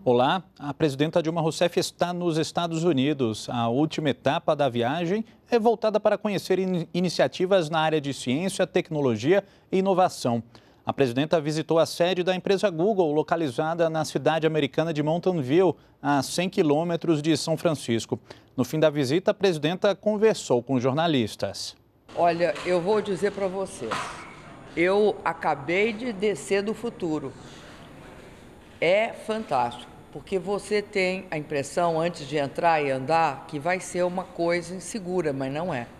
Olá, a presidenta Dilma Rousseff está nos Estados Unidos. A última etapa da viagem é voltada para conhecer iniciativas na área de ciência, tecnologia e inovação. A presidenta visitou a sede da empresa Google, localizada na cidade americana de Mountain View, a 100 quilômetros de São Francisco. No fim da visita, a presidenta conversou com jornalistas. Olha, eu vou dizer para vocês, eu acabei de descer do futuro. É fantástico, porque você tem a impressão, antes de entrar e andar, que vai ser uma coisa insegura, mas não é.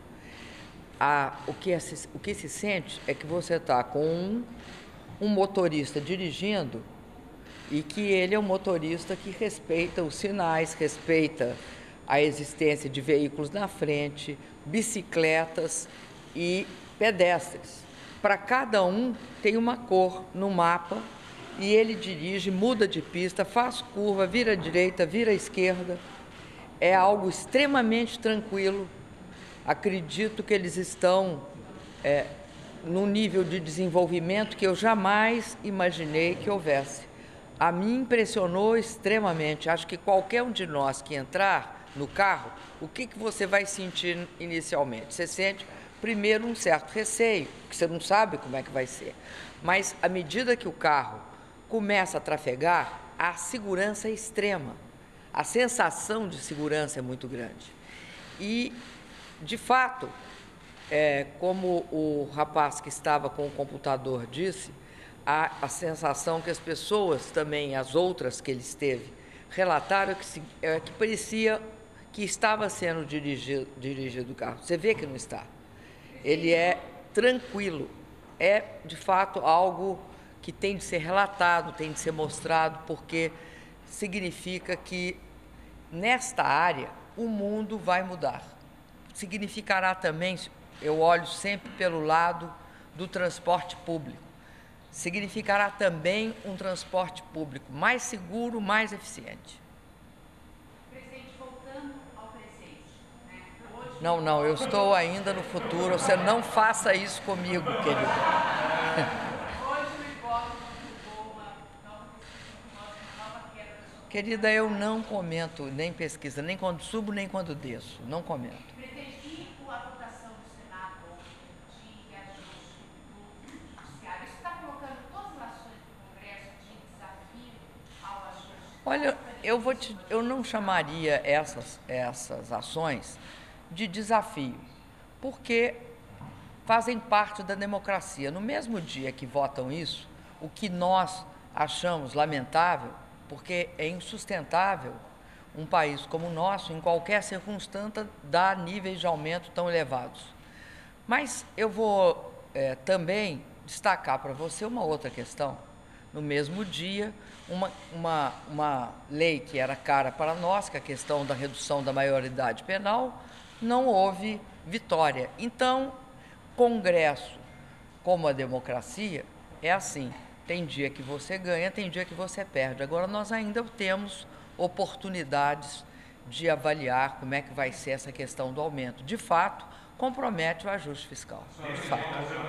O que se sente é que você está com um motorista dirigindo e que ele é um motorista que respeita os sinais, respeita a existência de veículos na frente, bicicletas e pedestres. Para cada um tem uma cor no mapa e ele dirige, muda de pista, faz curva, vira à direita, vira à esquerda. É algo extremamente tranquilo. Acredito que eles estão num nível de desenvolvimento que eu jamais imaginei que houvesse. A mim impressionou extremamente. Acho que qualquer um de nós que entrar no carro, o que você vai sentir inicialmente? Você sente, primeiro, um certo receio, porque você não sabe como é que vai ser. Mas, à medida que o carro começa a trafegar, a segurança é extrema. A sensação de segurança é muito grande. E, de fato, como o rapaz que estava com o computador disse, a sensação que as pessoas também, as outras que ele esteve, relataram que parecia que estava sendo dirigido o carro. Você vê que não está. Ele é tranquilo. É, de fato, algo que tem de ser relatado, tem de ser mostrado, porque significa que, nesta área, o mundo vai mudar. Significará também, eu olho sempre pelo lado do transporte público, significará também um transporte público mais seguro, mais eficiente. Presidente, voltando ao presente, né? Hoje... Não, eu estou ainda no futuro, você não faça isso comigo, querido. Hoje o Ibope divulgou uma nova queda da sua... Querida, eu não comento nem pesquisa, nem quando subo, nem quando desço, não comento. A votação do Senado de reajuste do Judiciário, isso está colocando todas as ações do Congresso de desafio ao ajuste? Olha, eu não chamaria essas ações de desafio, porque fazem parte da democracia. No mesmo dia que votam isso, o que nós achamos lamentável, porque é insustentável um país como o nosso, em qualquer circunstância, dá níveis de aumento tão elevados. Mas eu vou também destacar para você uma outra questão. No mesmo dia, uma lei que era cara para nós, que é a questão da redução da maioridade penal, não houve vitória. Então, Congresso, como a democracia, é assim. Tem dia que você ganha, tem dia que você perde. Agora, nós ainda temos oportunidades de avaliar como é que vai ser essa questão do aumento. De fato, compromete o ajuste fiscal. De fato.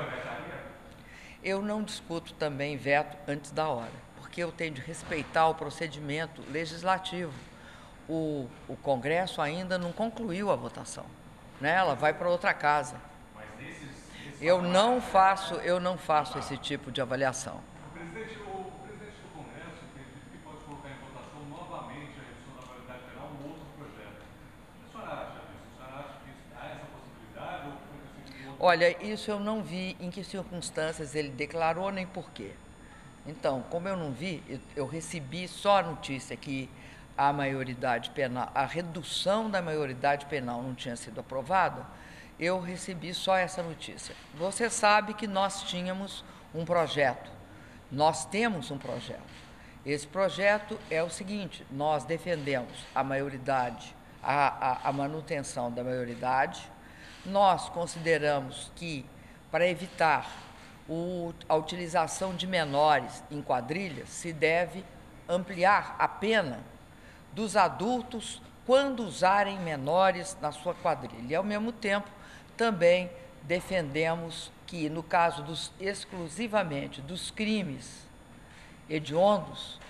Eu não discuto também veto antes da hora, porque eu tenho de respeitar o procedimento legislativo. O Congresso ainda não concluiu a votação, né? Ela vai para outra casa. Eu não faço esse tipo de avaliação. O presidente do Congresso acredita que pode colocar em votação novamente a redução da maioridade penal um outro projeto. O que a senhora acha disso? A senhora acha que há essa possibilidade? Olha, isso eu não vi em que circunstâncias ele declarou nem por quê. Então, como eu não vi, eu recebi só a notícia que a maioridade penal, a redução da maioridade penal não tinha sido aprovada. Eu recebi só essa notícia. Você sabe que nós tínhamos um projeto. Nós temos um projeto. Esse projeto é o seguinte: nós defendemos a maioridade, a manutenção da maioridade. Nós consideramos que, para evitar a utilização de menores em quadrilhas, se deve ampliar a pena dos adultos quando usarem menores na sua quadrilha. E, ao mesmo tempo, também defendemos que, no caso exclusivamente dos crimes hediondos,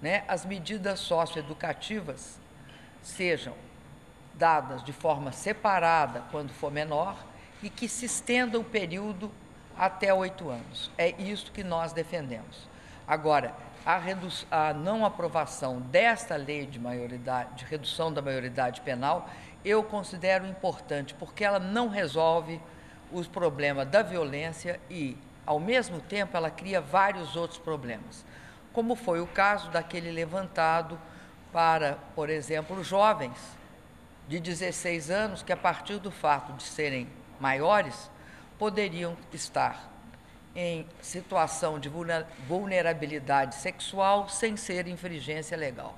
né, as medidas socioeducativas sejam dadas de forma separada quando for menor e que se estenda o período até 8 anos. É isso que nós defendemos. Agora, a não aprovação desta lei de redução da maioridade penal, eu considero importante, porque ela não resolve os problemas da violência e, ao mesmo tempo, ela cria vários outros problemas, como foi o caso daquele levantado para, por exemplo, jovens de 16 anos que, a partir do fato de serem maiores, poderiam estar em situação de vulnerabilidade sexual sem ser infringência legal.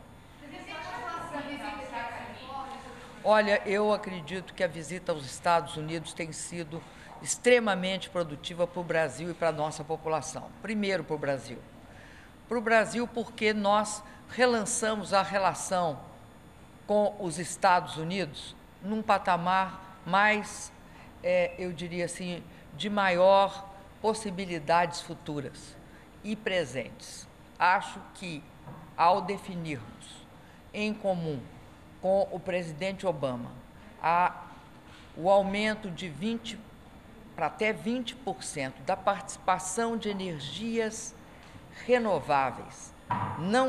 Olha, eu acredito que a visita aos Estados Unidos tem sido extremamente produtiva para o Brasil e para a nossa população. Primeiro, para o Brasil. Para o Brasil, porque nós relançamos a relação com os Estados Unidos num patamar mais, eu diria assim, de maior possibilidades futuras e presentes. Acho que, ao definirmos em comum com o presidente Obama o aumento de 20% para até 20% da participação de energias renováveis, não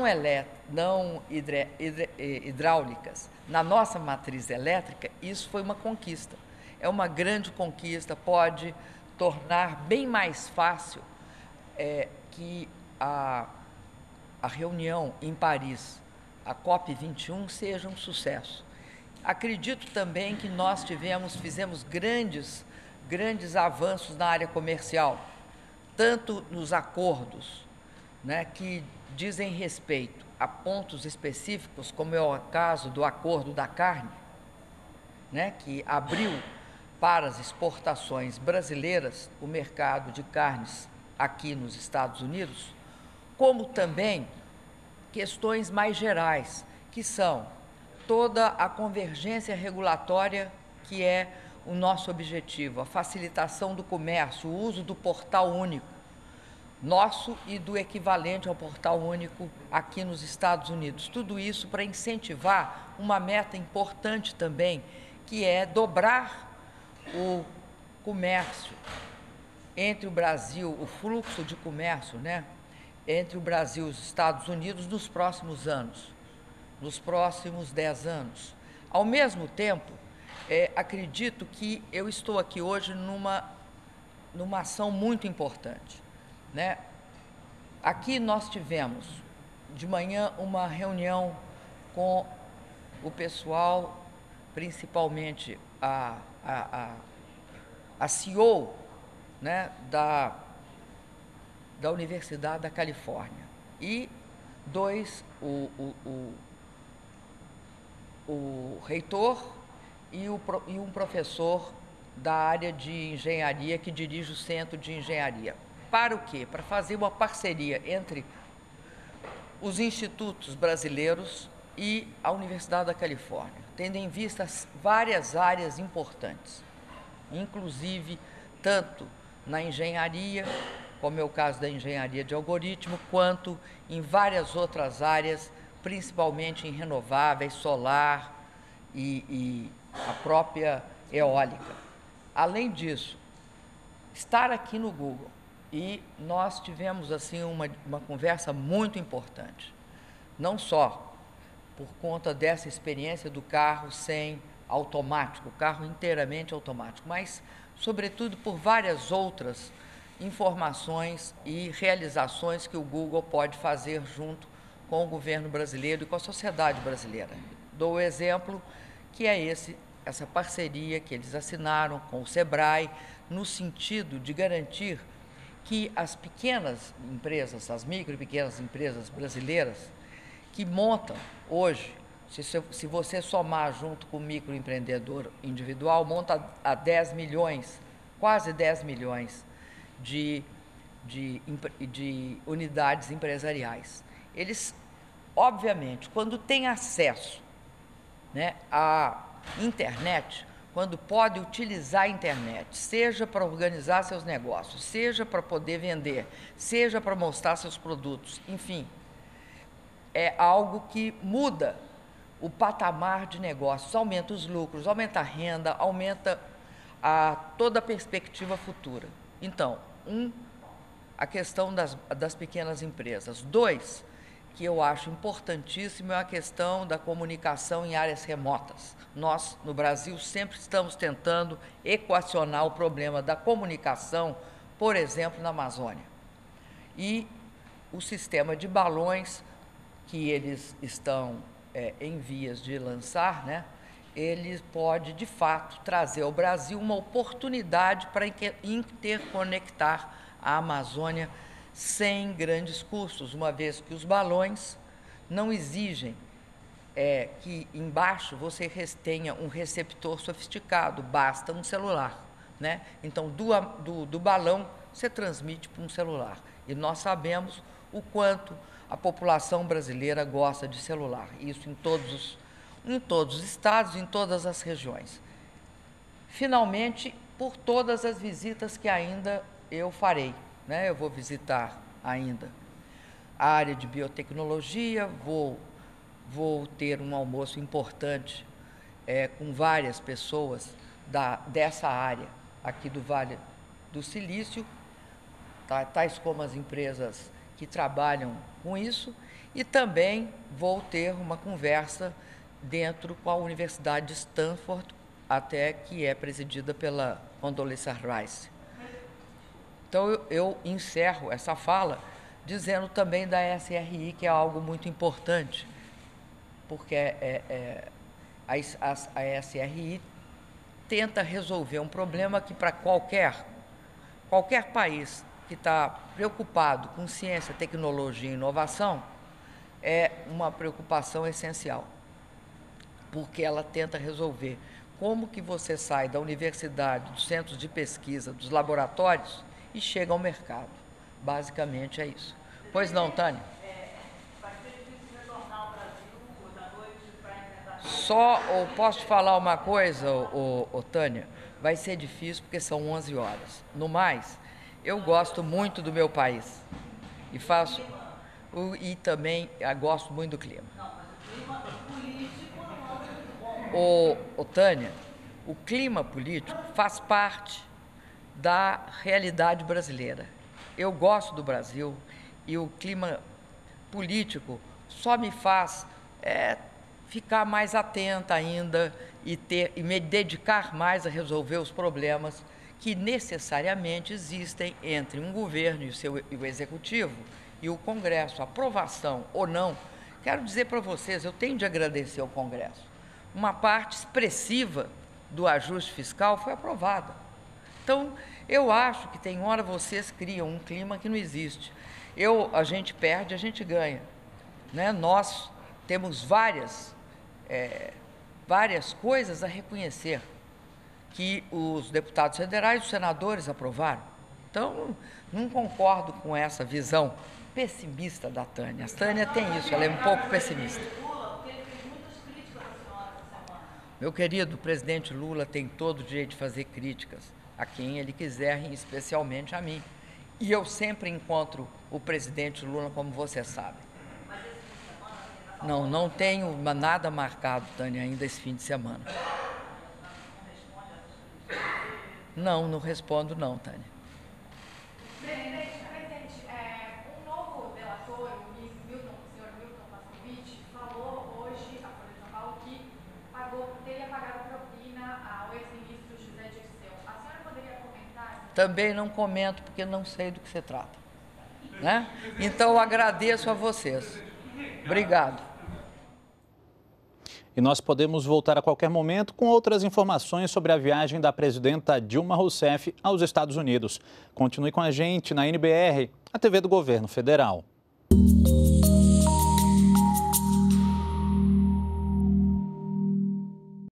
hidráulicas, na nossa matriz elétrica, isso foi uma conquista. É uma grande conquista, pode tornar bem mais fácil que a reunião em Paris, a COP21, seja um sucesso. Acredito também que nós fizemos grandes avanços na área comercial, tanto nos acordos, né, que dizem respeito a pontos específicos, como é o caso do acordo da carne, né, que abriu para as exportações brasileiras o mercado de carnes aqui nos Estados Unidos, como também questões mais gerais, que são toda a convergência regulatória, que é o nosso objetivo, a facilitação do comércio, o uso do portal único, nosso e do equivalente ao portal único aqui nos Estados Unidos. Tudo isso para incentivar uma meta importante também, que é dobrar o comércio entre o Brasil, o fluxo de comércio, né, entre o Brasil e os Estados Unidos nos próximos anos, nos próximos 10 anos. Ao mesmo tempo, acredito que eu estou aqui hoje numa ação muito importante, né? Aqui nós tivemos de manhã uma reunião com o pessoal, principalmente a CEO, né, da Universidade da Califórnia, e o reitor e um professor da área de engenharia que dirige o Centro de Engenharia. Para o quê? Para fazer uma parceria entre os institutos brasileiros e a Universidade da Califórnia, tendo em vista várias áreas importantes, inclusive tanto na engenharia, como é o caso da engenharia de algoritmo, quanto em várias outras áreas, principalmente em renováveis, solar e a própria eólica. Além disso, estar aqui no Google, e nós tivemos assim uma conversa muito importante, não só por conta dessa experiência do carro sem automático, carro inteiramente automático, mas sobretudo por várias outras informações e realizações que o Google pode fazer junto com o governo brasileiro e com a sociedade brasileira. Dou o exemplo que é essa parceria que eles assinaram com o Sebrae, no sentido de garantir que as pequenas empresas, as micro e pequenas empresas brasileiras, que montam hoje, se você somar junto com o microempreendedor individual, monta a 10 milhões, quase 10 milhões de unidades empresariais. Eles, obviamente, quando têm acesso, né, à internet, quando podem utilizar a internet, seja para organizar seus negócios, seja para poder vender, seja para mostrar seus produtos, enfim, é algo que muda o patamar de negócios, aumenta os lucros, aumenta a renda, aumenta toda a perspectiva futura. Então, a questão das pequenas empresas. 2, que eu acho importantíssimo, é a questão da comunicação em áreas remotas. Nós, no Brasil, sempre estamos tentando equacionar o problema da comunicação, por exemplo, na Amazônia. E o sistema de balões, que eles estão em vias de lançar, né, ele pode, de fato, trazer ao Brasil uma oportunidade para interconectar a Amazônia sem grandes custos, uma vez que os balões não exigem que embaixo você tenha um receptor sofisticado, basta um celular, né? Então, do balão, você transmite para um celular. E nós sabemos o quanto a população brasileira gosta de celular, isso em todos os estados, em todas as regiões. Finalmente, por todas as visitas que ainda eu farei, né? Eu vou visitar ainda a área de biotecnologia, vou ter um almoço importante com várias pessoas dessa área aqui do Vale do Silício, tais como as empresas que trabalham com isso, e também vou ter uma conversa dentro com a Universidade de Stanford, até que é presidida pela Condoleezza Rice. Então, eu encerro essa fala dizendo também da SRI, que é algo muito importante, porque a SRI tenta resolver um problema que, para qualquer país que está preocupado com ciência, tecnologia e inovação, é uma preocupação essencial, porque ela tenta resolver como que você sai da universidade, dos centros de pesquisa, dos laboratórios e chega ao mercado. Basicamente é isso. Pois não, Tânia? Vai ser difícil retornar ao Brasil da noite para enfrentar... Só, posso te falar uma coisa, Tânia? Vai ser difícil porque são 11 horas. No mais, eu gosto muito do meu país e também gosto muito do clima. Não, mas o clima político não é muito bom. Tânia, o clima político faz parte da realidade brasileira. Eu gosto do Brasil e o clima político só me faz ficar mais atenta ainda e me dedicar mais a resolver os problemas que necessariamente existem entre um governo e o executivo e o Congresso, aprovação ou não. Quero dizer para vocês, eu tenho de agradecer ao Congresso. Uma parte expressiva do ajuste fiscal foi aprovada. Então, eu acho que tem hora vocês criam um clima que não existe. A gente perde, a gente ganha, né? Nós temos várias coisas a reconhecer que os deputados federais e os senadores aprovaram. Então, não concordo com essa visão pessimista da Tânia. A Tânia tem isso, ela é um pouco pessimista. Meu querido, o presidente Lula tem todo o direito de fazer críticas a quem ele quiser, e especialmente a mim. E eu sempre encontro o presidente Lula, como você sabe. Não tenho nada marcado, Tânia, ainda esse fim de semana. Não respondo não, Tânia. Presidente, um novo delator, o senhor Milton Pascovitch, falou hoje à Folha de São Paulo que teria pagado propina ao ex-ministro José Dirceu. A senhora poderia comentar? Também não comento, porque não sei do que se trata, né? Então, eu agradeço a vocês. Obrigado. E nós podemos voltar a qualquer momento com outras informações sobre a viagem da presidenta Dilma Rousseff aos Estados Unidos. Continue com a gente na NBR, a TV do Governo Federal.